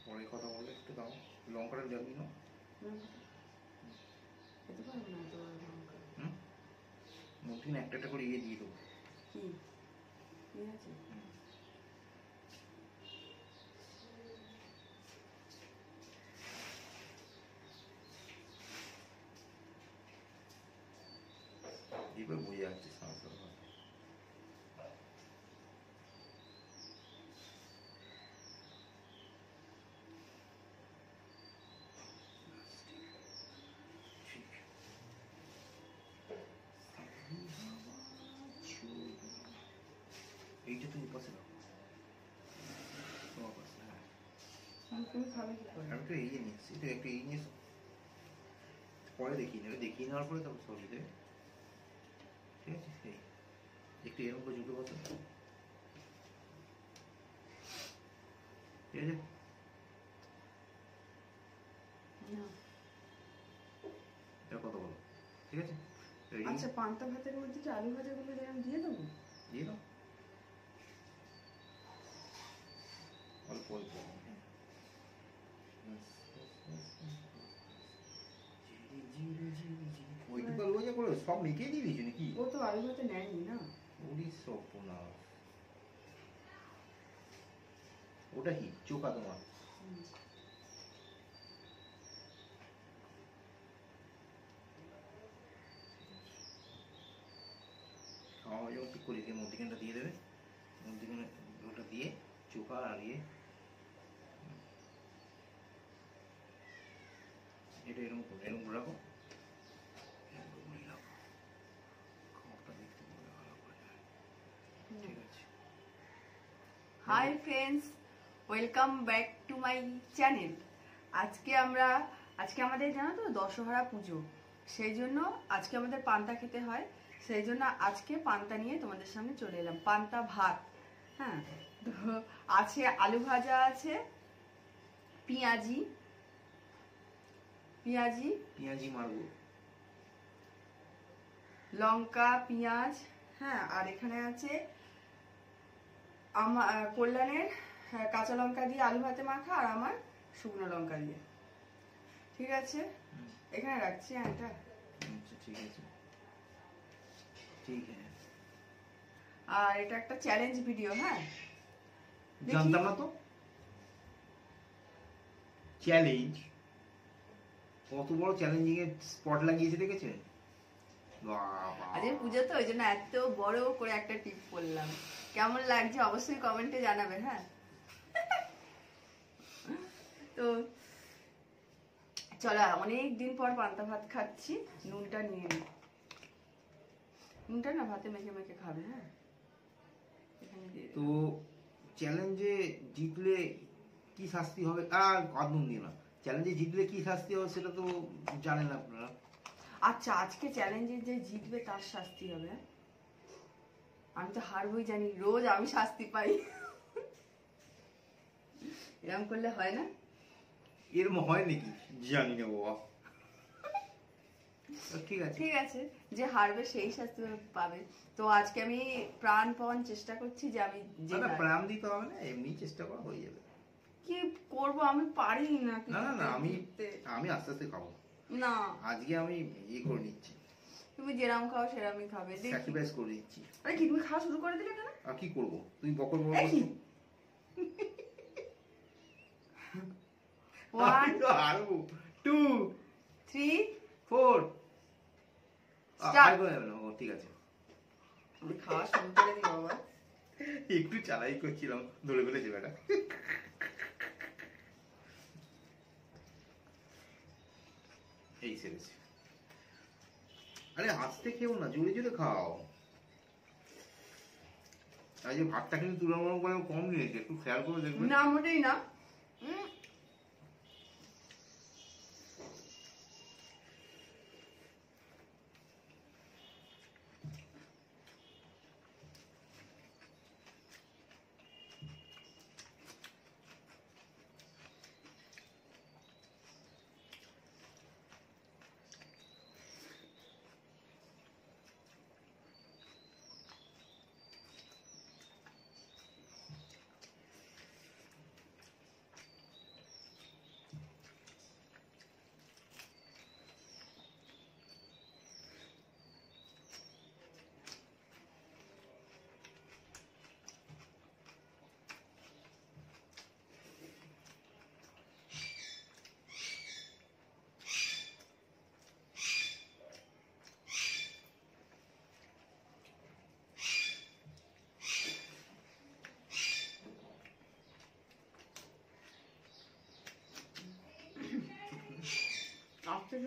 পরে কথা বললে একটু দাও, লঙ্কাটা যাবি না খেতে পারবো না তোমার লঙ্কা। মধ্যে একটা একটা করে দিয়ে দেবো। কি আছে? এবার বুঝে যাচ্ছে সংসার। এইটা তুমি পাশে দাও, তোমার পাশে। হ্যাঁ তুমি খাবে কি করে? আমি তো এগিয়ে নিচ্ছি, তো একটু এগিয়ে নিয়ে পরে দেখিয়ে নেবে, দেখিয়ে নেওয়ার পরে তারপর সরিয়ে দেবে। ঠিক আছে, সেই একটু এরকম করে ঝুঁকে বসো। ঠিক আছে, এটা কথা বলো। ঠিক আছে, আচ্ছা পান্তা ভাতের মধ্যে কি আলু ভাজাগুলো যেরকম দিয়ে দেবো? দিয়ে দাও অল্প অল্প। ওইটুকু আলু ভাজা করে সব মেখে দিয়ে দিয়েছি নাকি? ও তো আলু ভাতে নেয়নি না। ওটা কি চোখা তোমার? খাওয়া যখন ঠিক করি মধ্যিখানটা দিয়ে দেবে, মধ্যিখানে ওটা দিয়ে চোখা আর ইয়ে এটা এরকম করে রাখো। Hi friends, welcome back to my channel. আজকে আমাদের জানো তো দশহরা পুজো, সেই জন্য আজকে আমাদের পান্তা খেতে হয়। সেই জন্য আজকে পান্তা নিয়ে তোমাদের সামনে চলে এলাম। পান্তা ভাত, হ্যাঁ, তো আছে আলু ভাজা, আছে পেঁয়াজি মারবো, লঙ্কা পেঁয়াজ, হ্যাঁ, আর এখানে আছে আমার কল্যাণের কাঁচা লঙ্কা দিয়ে আলু ভাতে মাখা, আর আমার শুকনো লঙ্কা দিয়ে। ঠিক আছে, এখানে রাখছি। এটা ঠিক আছে, ঠিক আছে। আর এটা একটা চ্যালেঞ্জ ভিডিও, হ্যাঁ, জানতাম না তো। চ্যালেঞ্জ, কত বড় চ্যালেঞ্জিং এর স্পট লাগিয়েছে দেখেছেন? আজকে পুজো তো, ওই জন্য এত বড় করে একটা টিপ করলাম। কেমন লাগছে অবশ্যই কমেন্টে জানাবেন। হ্যাঁ, তো চলো, অনেক দিন পর পান্তা ভাত খাচ্ছি। নুনটা নিয়ে নি, নুনটা না ভাতে মেখে মেখে খাবে। হ্যাঁ, তো চ্যালেঞ্জে জিতলে কি শাস্তি হবে? আর নুন দিও না। চ্যালেঞ্জে জিতলে কি শাস্তি হবে সেটা তো জানেন আপনারা। আচ্ছা, আজকে চ্যালেঞ্জে যে জিতবে তার শাস্তি হবে। আমি তো হারবই জানি, রোজ আমি শাস্তি পাই। এরকম করলে হয় না? এরম হয় নাকি জানি না বাবা। ঠিক আছে, ঠিক আছে, যে হারবে সেই শাস্তি পাবে। তো আজকে আমি প্রাণপণ চেষ্টা করছি যে আমি প্রাণ দিতে হবে না, এমনি চেষ্টা করা হয়ে যাবে। কি করব, আমি পারি না। না না না, আমি আস্তে আস্তে খাবো না। আজকে আমি ইয়ে করে নিচ্ছি। তুমি যেরাম খাও সেরামই খাবে, স্যাক্রিফাইস করে দিচ্ছি। আরে কি তুমি খাওয়া শুরু করে দিলে কেন? আর কি করব, তুমি বকর বকর করছো। 1 2 3 4 ঠিক আছে, আমি খাওয়া শুরু করে দিই বাবা। একটু চালাই করছিলাম, ধরে ফেলেছি বেটা। এই সেরেছে। আরে আস্তে খেও না, জোরে জোরে খাও। আর যে ভাতটা কিন্তু তুলনামূলক করে কম নিয়েছে, একটু খেয়াল করে দেখবেন। না, মোটেই না।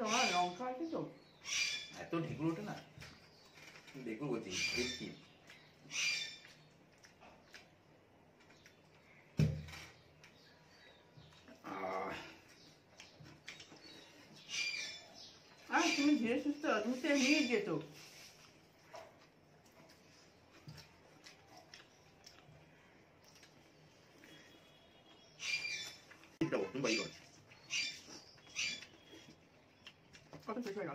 আমার লঙ্কা আছে তো। এত ঢেকুর ওঠে না, ঢেকুর বলছি দেখছি। আর তুমি ধীরে সুস্থ, তুমি তো এমনি যেত। তুমি বাড়ি করো। কত শেষ হয়ে গেল।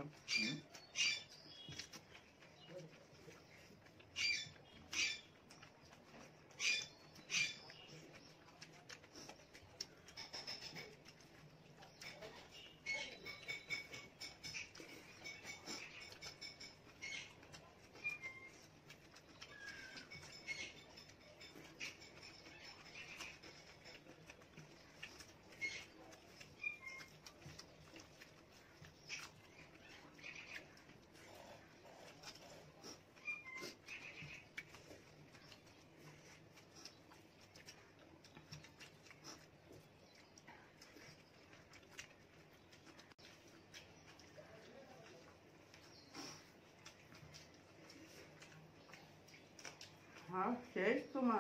হ্যাঁ শেষ তোমার।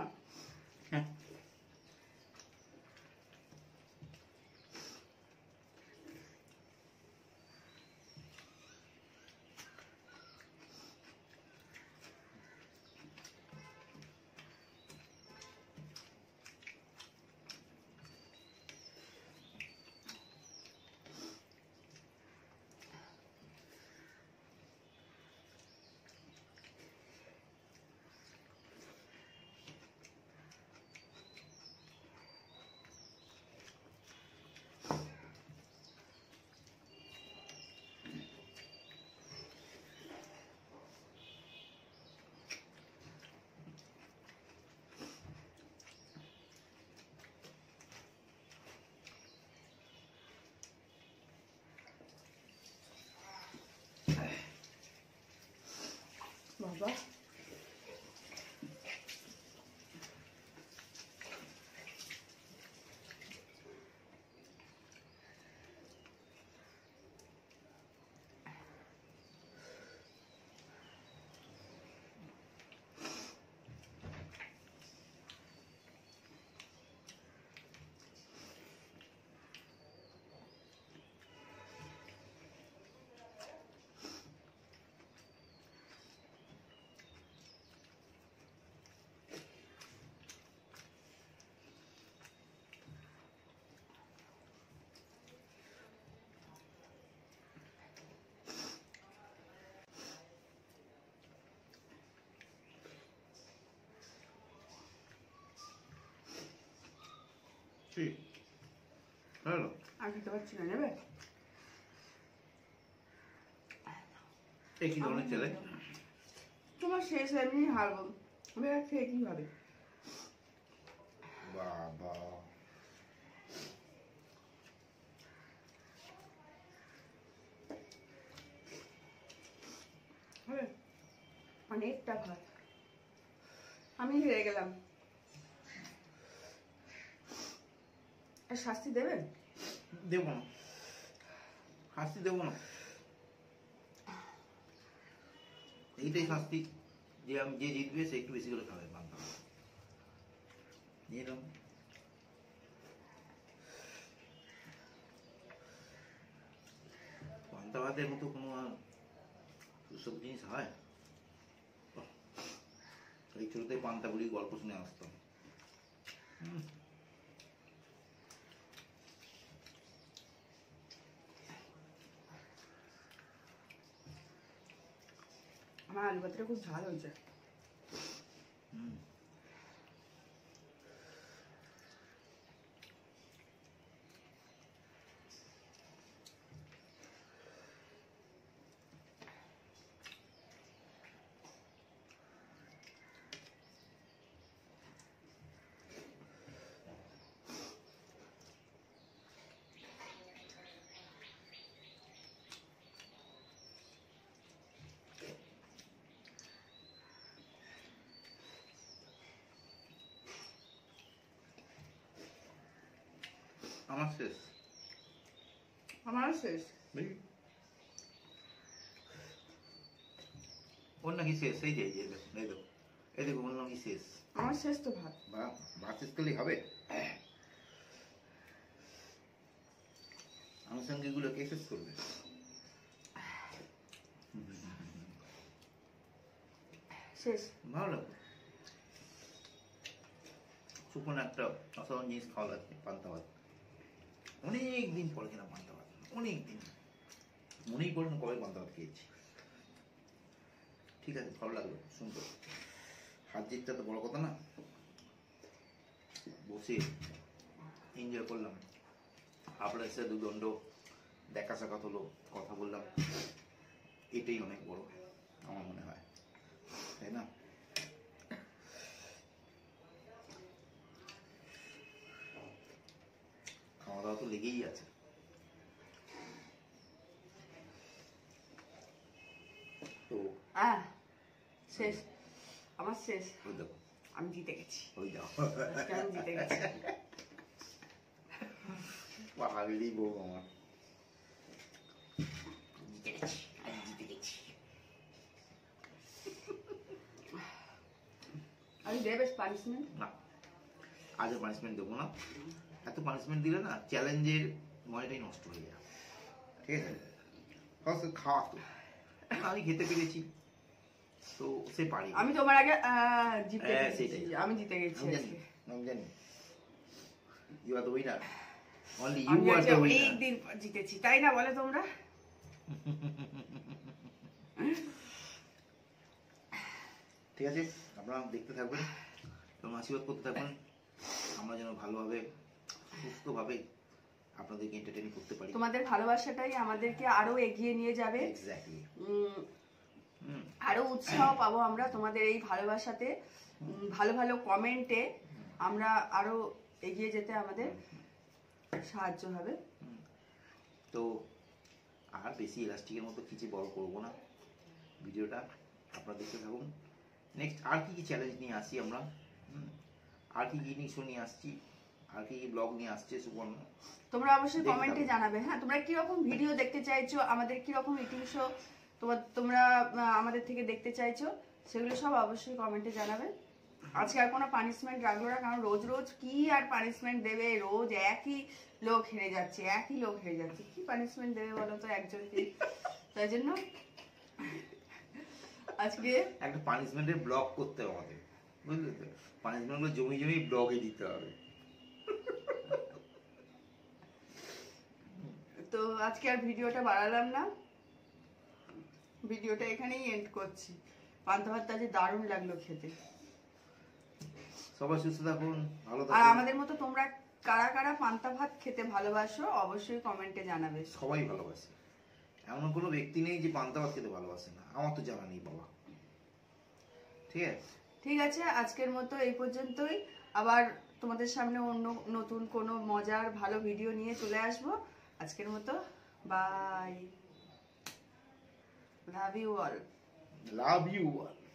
বাবা ঠিক হ্যালো, আর খেতে পারছি না, নেবে? এই কি ধরনের ছেলে? তোমার শেষ এমনি হারবো, আমি আর খেয়ে কি হবে? বাবা হবে অনেকটা ভাত, আমি হেরে গেলাম। আর শাস্তি দেবেন? দেবো না, শাস্তি দেবো না, এইটাই শাস্তি যে আমি যে জিতবে সে একটু বেশি করে খাবে পান্তা ভাত। নিয়ে নাও। পান্তা ভাতের মতো কোনো সুস্বাদু জিনিস হয়? এই ছোটতে পান্তা বুড়ির গল্প শুনে আসতাম। আমার আলু ভাতটা খুব ঝাল হয়েছে। আমার শেষ। আমারও শেষ। বুঝলি? ওর নাকি শেষ, এই যে এই দেখুন, এই দেখুন, এই দেখুন, ওর নাকি শেষ। আমার শেষ তো ভাত। ভাত শেষ করলেই হবে? আনুষঙ্গিকগুলো কে শেষ করবে? শেষ। ভালো লাগবে। শুকনো একটা অসাধারণ জিনিস খাওয়া লাগবে, পান্তা ভাত। অনেক দিন পরে কিনা পান্তা ভাত, অনেক দিন মনেই পড়ে না কবে পান্তা ভাত খেয়েছি। ঠিক আছে, ভালো লাগলো সুন্দর। হাত জিতটা তো বড় কথা না, বসে এনজয় করলাম। আপনার সাথে দুদণ্ড দেখা সাক্ষাৎ হলো, কথা বললাম, এটাই অনেক বড় আমার মনে হয়, তাই না? খাওয়া দাওয়া তো লেগেই আছে। তো শেষ, আমার শেষ। ওই দেখো, আমি জিতে গেছি। ওই যাও, আজকে আমি জিতে গেছি। পাগলি বউ আমার, জিতে গেছি, আমি জিতে গেছি। আমি দেবে পানিশমেন্ট? না, আজ পানিশমেন্ট দেবো না। এত পানিশমেন্ট দিলে না চ্যালেঞ্জের মজাটাই নষ্ট হয়ে যায়। ঠিক আছে, ফার্স্ট খাওয়া তো আমি খেতে পেরেছি, তো সে পারি। আমি তোমার আগে জিতে হ্যাঁ, গেছি। সেটাই। আমি জিতে গেছি আমি জানি, আজকে। আমি জানি। You are the winner, only আমি ইউ আর আজকে দ্য অনেক উইনার। দিন পর জিতেছি, তাই না বলে তোমরা? ঠিক আছে, আপনারা দেখতে থাকবেন এবং আশীর্বাদ করতে থাকবেন, আমরা যেন ভালোভাবে সুস্থভাবে আপনাদেরকে এন্টারটেইন করতে পারি। তোমাদের ভালোবাসাটাই আমাদেরকে আরো এগিয়ে নিয়ে যাবে। এক্স্যাক্টলি। আরো উৎসাহ পাবো আমরা তোমাদের এই ভালোবাসাতে। ভালো ভালো কমেন্টে আমরা আরো এগিয়ে যেতে আমাদের সাহায্য হবে। তো আর বেশি ইলাস্টিকের মতো কিছু বড় করবো না ভিডিওটা, আপনারা দেখতে থাকুন। নেক্সট আর কি কি চ্যালেঞ্জ নিয়ে আসি আমরা, আর কি কি নিয়ে নিয়ে আসছি, আর কি কি ব্লগ নিয়ে আসছে সুবর্ণ, তোমরা অবশ্যই কমেন্টে জানাবে। হ্যাঁ, তোমরা কি রকম ভিডিও দেখতে চাইছো, আমাদের কি রকম ইটিং শো তোমরা আমাদের থেকে দেখতে চাইছো, সেগুলো সব অবশ্যই কমেন্টে জানাবে। আজকে আর কোনো পানিশমেন্ট রাখলো না, কারণ রোজ রোজ কি আর পানিশমেন্ট দেবে? রোজ একই লোক হেরে যাচ্ছে, একই লোক হেরে যাচ্ছে, কি পানিশমেন্ট দেবে বলো তো একজনকে? তাই জন্য আজকে একটা পানিশমেন্টের ব্লগ করতে হবে আমাদের, বুঝলে তো? পানিশমেন্টগুলো জমি জমি ব্লগে দিতে হবে। তো আজকে আর ভিডিওটা বাড়ালাম না, ভিডিওটা এখানেই এন্ড করছি। পান্তা ভাতটা যে দারুণ লাগলো খেতে। সবাই সুস্থ থাকুন, ভালো আর থাকুন। আমাদের মতো তোমরা কারা কারা পান্তা ভাত খেতে ভালোবাসো অবশ্যই কমেন্টে জানাবে। সবাই ভালোবাসে, এমন কোনো ব্যক্তি নেই যে পান্তা ভাত খেতে ভালোবাসে না, আমার তো জানা নেই বাবা। ঠিক আছে, ঠিক আছে, আজকের মতো এই পর্যন্তই। আবার তোমাদের সামনে অন্য নতুন কোনো মজার ভালো ভিডিও নিয়ে চলে আসবো। আজকের মতো bye, love you all. Love you all.